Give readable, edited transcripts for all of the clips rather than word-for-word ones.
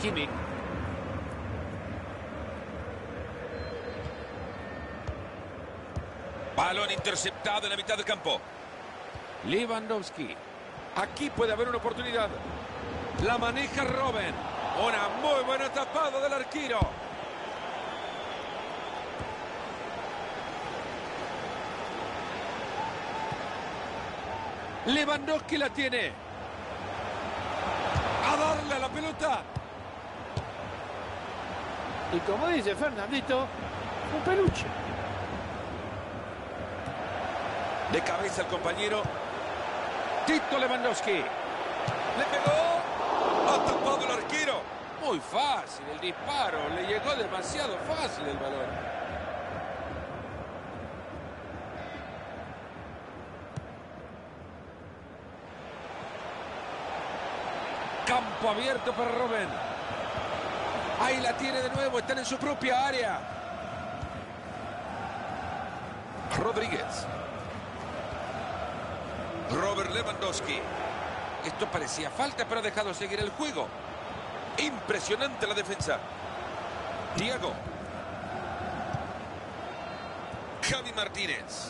Kimmich. Balón interceptado en la mitad del campo. Lewandowski. Aquí puede haber una oportunidad. La maneja Robben. Una muy buena tapada del arquero. Lewandowski la tiene. A darle a la pelota. Y como dice Fernandito, un peluche. De cabeza el compañero. Tito Lewandowski. Le pegó. Ha tapado el arquero. Muy fácil el disparo. Le llegó demasiado fácil el balón. Campo abierto para Robben. Ahí la tiene de nuevo. Están en su propia área. Rodríguez. Robert Lewandowski. Esto parecía falta, pero ha dejado seguir el juego. Impresionante la defensa. Thiago. Javi Martínez.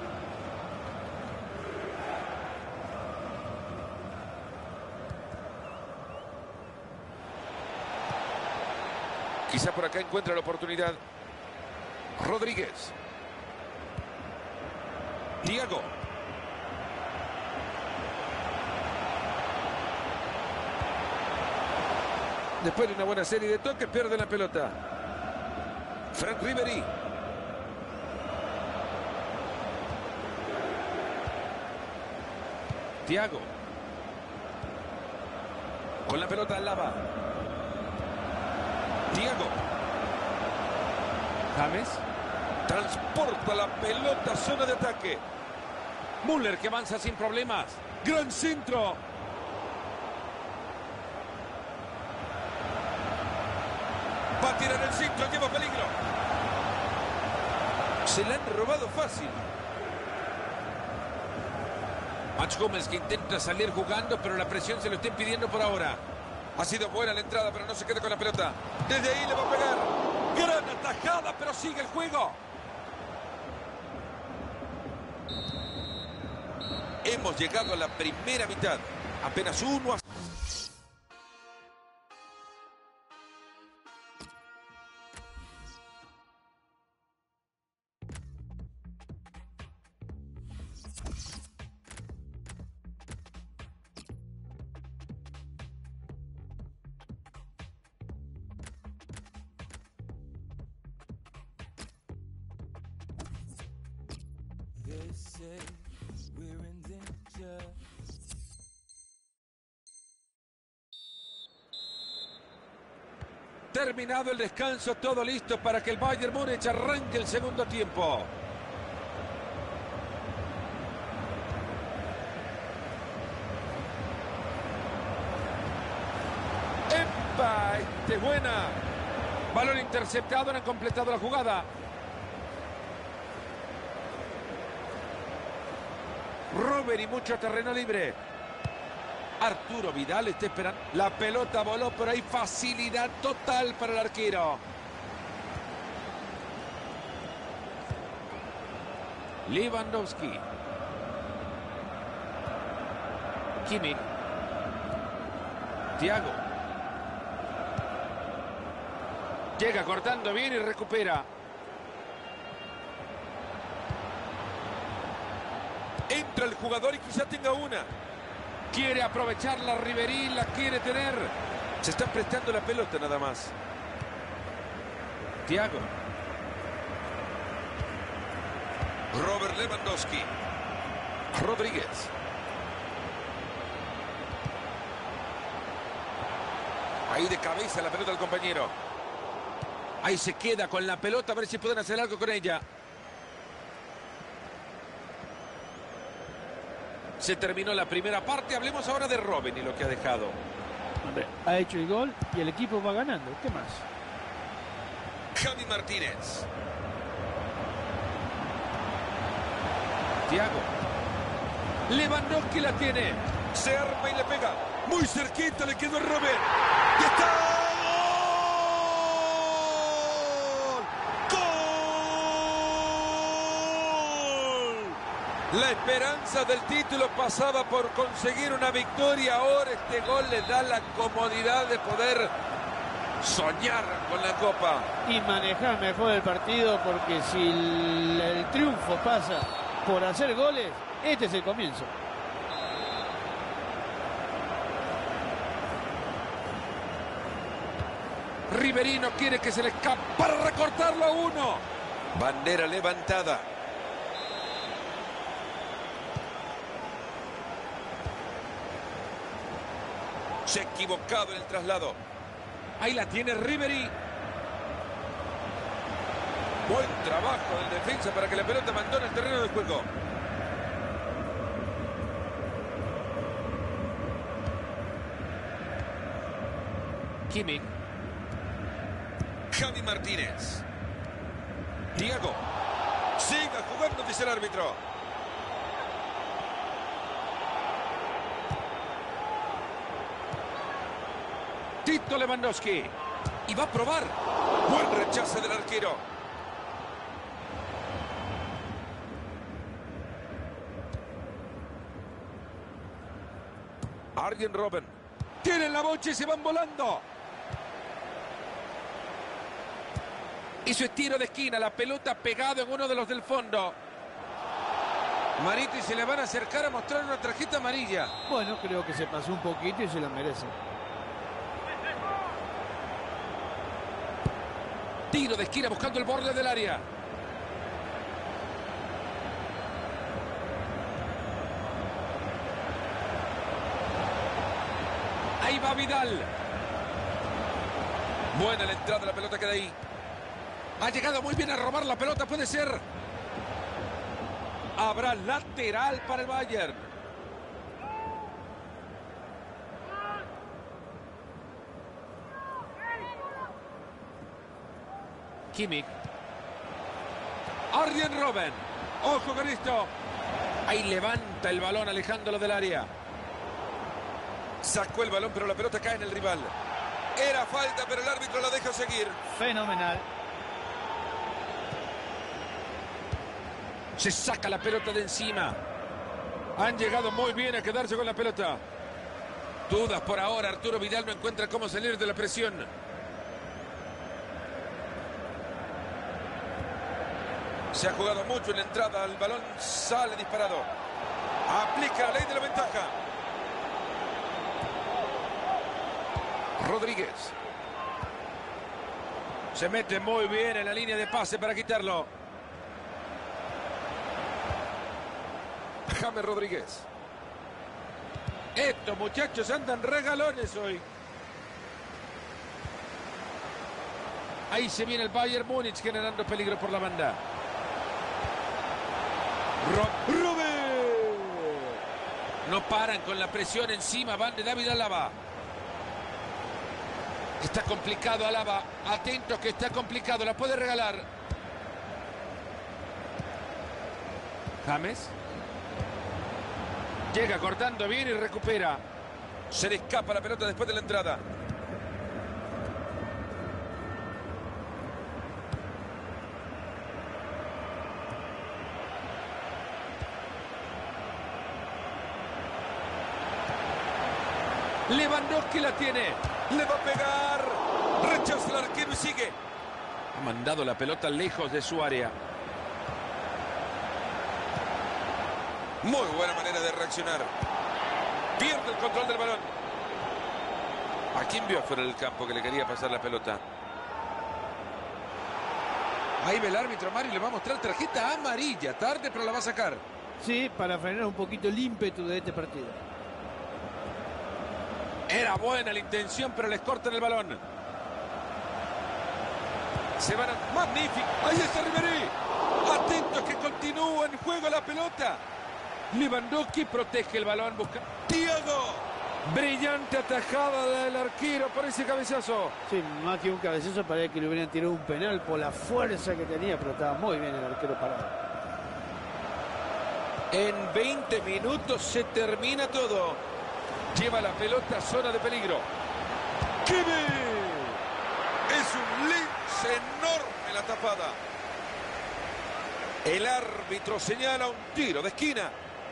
Quizá por acá encuentra la oportunidad. Rodríguez. Thiago. Después de una buena serie de toques, pierde la pelota. Frank Ribery. Thiago. Con la pelota al lava. Thiago. James. Transporta la pelota a zona de ataque. Müller que avanza sin problemas. Gran centro. Va a tirar el centro, lleva peligro. Se la han robado fácil. Mats Hummels que intenta salir jugando, pero la presión se lo está impidiendo por ahora. Ha sido buena la entrada, pero no se queda con la pelota. Desde ahí le va a pegar. Gran atajada, pero sigue el juego. Hemos llegado a la primera mitad. Apenas 1-0. Terminado el descanso, todo listo para que el Bayern Múnich arranque el segundo tiempo. ¡Epa! ¡Este es buena! Balón interceptado, no han completado la jugada. Robben y mucho terreno libre. Arturo Vidal está esperando. La pelota voló, pero hay facilidad total para el arquero. Lewandowski. Kimmich. Thiago. Llega cortando bien y recupera. Entra el jugador y quizá tenga una. Quiere aprovechar la Ribery, la quiere tener. Se están prestando la pelota nada más. Thiago. Robert Lewandowski. Rodríguez. Ahí de cabeza la pelota al compañero. Ahí se queda con la pelota, a ver si pueden hacer algo con ella. Se terminó la primera parte, hablemos ahora de Robben y lo que ha dejado. Hombre, ha hecho el gol y el equipo va ganando. ¿Qué más? Javi Martínez. Thiago. Lewandowski la tiene. Se arma y le pega. Muy cerquita le quedó Robben. ¡Y está! La esperanza del título pasaba por conseguir una victoria. Ahora este gol les da la comodidad de poder soñar con la Copa. Y manejar mejor el partido, porque si el triunfo pasa por hacer goles, este es el comienzo. Riverino quiere que se le escape para recortarlo a 1. Bandera levantada. Se ha equivocado en el traslado. Ahí la tiene Ribery. Buen trabajo del defensa para que la pelota abandone el terreno de juego. Kimmich. Javi Martínez. Diego. Siga jugando, dice el árbitro. Tito Lewandowski. Y va a probar. Buen rechace del arquero. Arjen Robben. Tienen la bocha y se van volando. Hizo tiro de esquina, la pelota pegado en uno de los del fondo. Marito, y se le van a acercar a mostrar una tarjeta amarilla. Bueno, creo que se pasó un poquito y se la merece. Tiro de esquina buscando el borde del área. Ahí va Vidal. Buena la entrada, la pelota queda ahí. Ha llegado muy bien a robar la pelota, puede ser. Habrá lateral para el Bayern. Kimmich. Arjen Robben. Ojo con esto. Ahí levanta el balón alejándolo del área. Sacó el balón, pero la pelota cae en el rival. Era falta, pero el árbitro la deja seguir. Fenomenal. Se saca la pelota de encima. Han llegado muy bien a quedarse con la pelota. Dudas por ahora. Arturo Vidal no encuentra cómo salir de la presión. Se ha jugado mucho en la entrada. El balón sale disparado. Aplica la ley de la ventaja. Rodríguez. Se mete muy bien en la línea de pase para quitarlo. James Rodríguez. Estos muchachos andan regalones hoy. Ahí se viene el Bayern Múnich generando peligro por la banda. Robben. No paran con la presión encima. Van de David Alaba. Está complicado Alaba. Atentos que está complicado. La puede regalar. James. Llega cortando bien y recupera. Se le escapa la pelota después de la entrada. Lewandowski la tiene. Le va a pegar. Rechaza el arquero y sigue. Ha mandado la pelota lejos de su área. Muy buena manera de reaccionar. Pierde el control del balón. ¿A quién vio fuera del campo que le quería pasar la pelota? Ahí ve el árbitro, Mario, le va a mostrar tarjeta amarilla. Tarde, pero la va a sacar. Sí, para frenar un poquito el ímpetu de este partido. Era buena la intención, pero les cortan el balón. Se van a... ¡Magnífico! ¡Ahí está Ribery! ¡Atentos que continúa en juego la pelota! Lewandowski protege el balón, busca... ¡Diego! Brillante atajada del arquero por ese cabezazo. Sí, más que un cabezazo, parece que le hubieran tirado un penal por la fuerza que tenía, pero estaba muy bien el arquero parado. En 20 minutos se termina todo. Lleva la pelota a zona de peligro. ¡Kimmich! Es un lince enorme la tapada. El árbitro señala un tiro de esquina.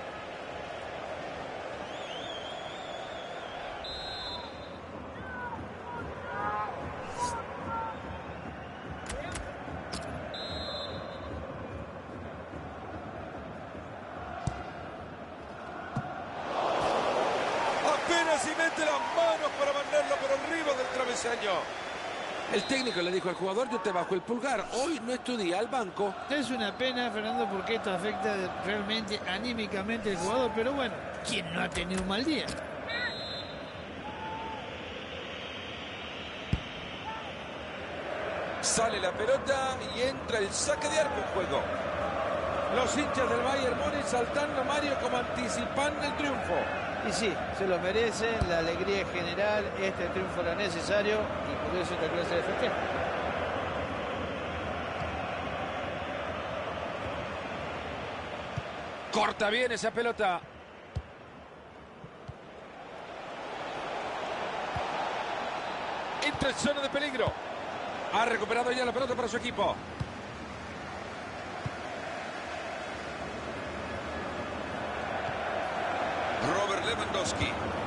Apenas y mete las manos para mandarlo por arriba del travesaño. El técnico le dijo al jugador, yo te bajo el pulgar. Hoy no es tu día, al banco. Es una pena, Fernando, porque esto afecta realmente anímicamente al jugador. Pero bueno, ¿quién no ha tenido un mal día? Sale la pelota y entra el saque de arco en juego. Los hinchas del Bayern Múnich saltando, Mario, como anticipando el triunfo. Y sí, se lo merecen, la alegría es general, este triunfo era necesario y por eso esta clase de festejo. Corta bien esa pelota. Entra en zona de peligro. Ha recuperado ya la pelota para su equipo. Robert Lewandowski.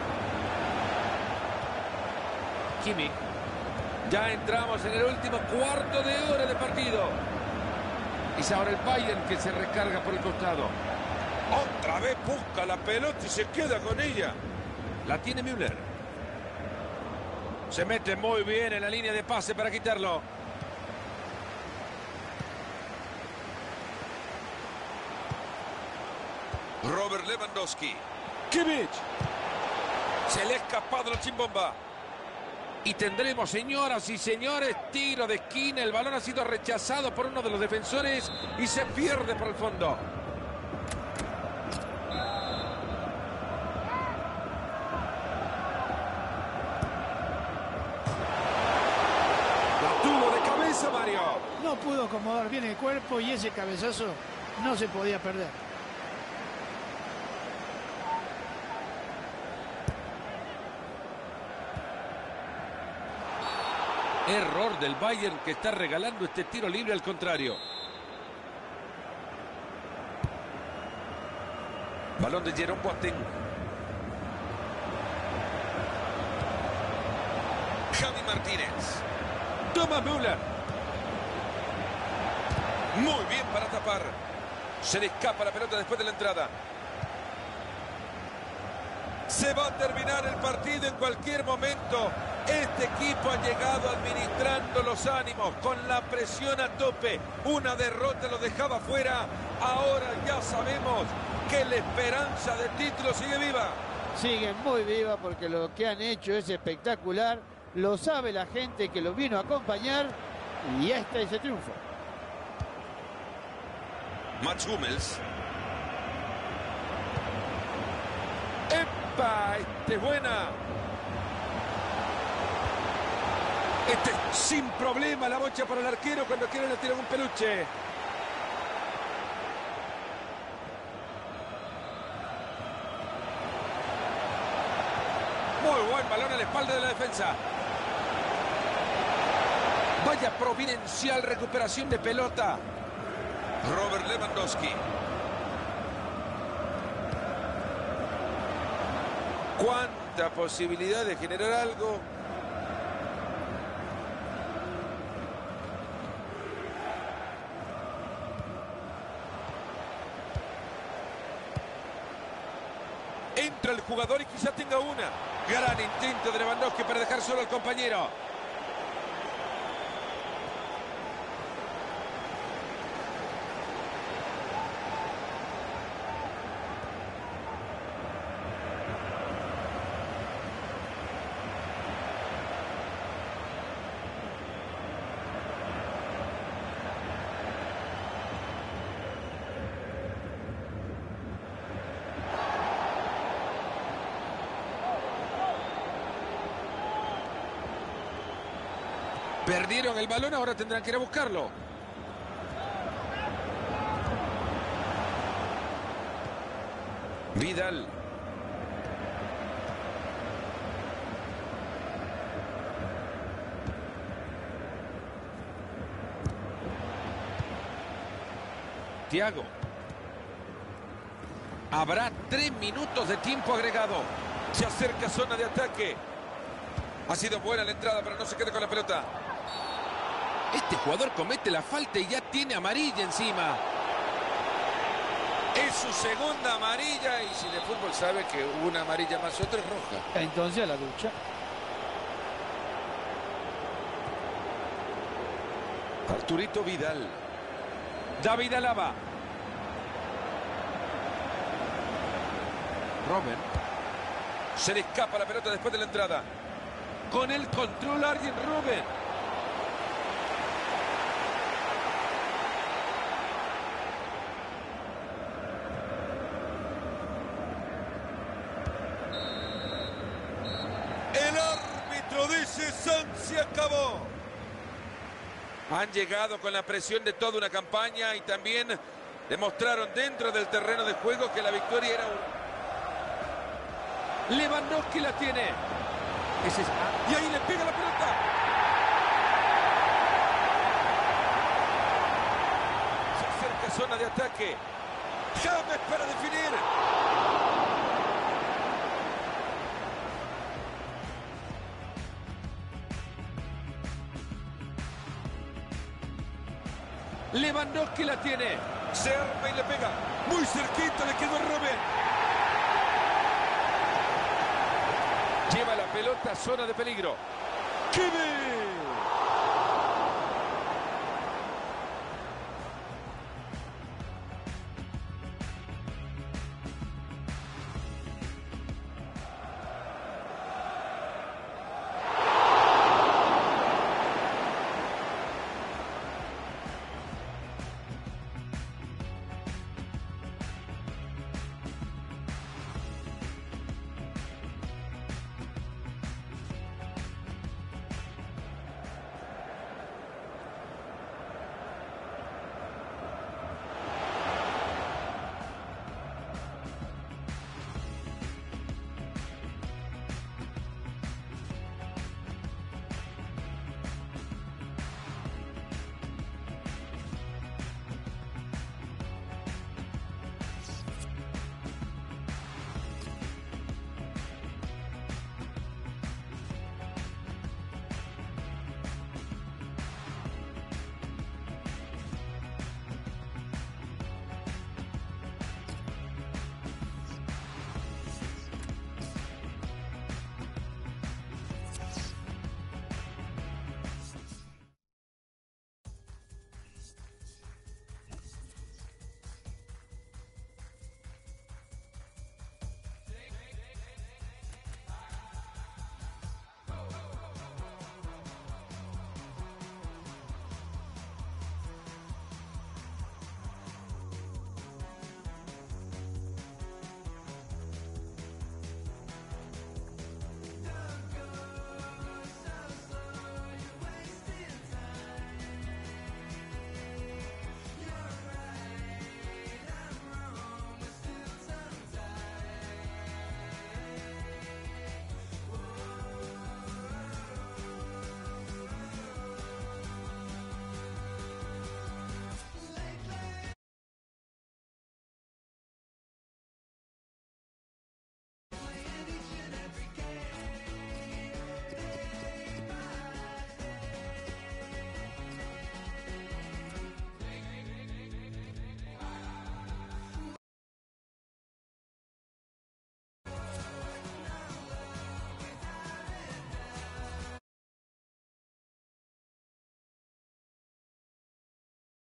Kimmich. Ya entramos en el último cuarto de hora de partido. Es ahora el Bayern que se recarga por el costado. Otra vez busca la pelota y se queda con ella. La tiene Müller. Se mete muy bien en la línea de pase para quitarlo. Robert Lewandowski. Kimmich. Se le ha escapado la chimbomba. Y tendremos, señoras y señores, tiro de esquina. El balón ha sido rechazado por uno de los defensores y se pierde por el fondo. La tuvo de cabeza, Mario. No pudo acomodar bien el cuerpo y ese cabezazo no se podía perder. Error del Bayern que está regalando este tiro libre al contrario. Balón de Jerome Boateng. Javi Martínez. Toma Müller. Muy bien para tapar. Se le escapa la pelota después de la entrada. Se va a terminar el partido en cualquier momento. Este equipo ha llegado administrando los ánimos con la presión a tope. Una derrota lo dejaba fuera. Ahora ya sabemos que la esperanza de título sigue viva. Sigue muy viva porque lo que han hecho es espectacular. Lo sabe la gente que lo vino a acompañar y este es el triunfo. Mats Hummels. ¡Epa! Este es buena. Este sin problema la bocha para el arquero cuando quiere le tiran un peluche. Muy buen balón a la espalda de la defensa. Vaya providencial recuperación de pelota. Robert Lewandowski. Cuánta posibilidad de generar algo. Entra el jugador y quizá tenga una. Gran intento de Lewandowski para dejar solo al compañero. Perdieron el balón, ahora tendrán que ir a buscarlo. Vidal. Thiago. Habrá 3 minutos de tiempo agregado. Se acerca zona de ataque. Ha sido buena la entrada, pero no se quede con la pelota. Este jugador comete la falta y ya tiene amarilla encima. Es su segunda amarilla y si de fútbol sabe que una amarilla más otra es roja. Entonces a la ducha. Arturito Vidal. David Alaba. Robben. Se le escapa la pelota después de la entrada. Con el control Arjen Robben. El árbitro dice: se acabó. Han llegado con la presión de toda una campaña y también demostraron dentro del terreno de juego que la victoria era Lewandowski la tiene. Y ahí le pega la pelota. Se acerca zona de ataque. James para definir. Lewandowski la tiene. Se arma y le pega. Muy cerquita le quedó Robben. Lleva la pelota a zona de peligro. ¡Kimmich!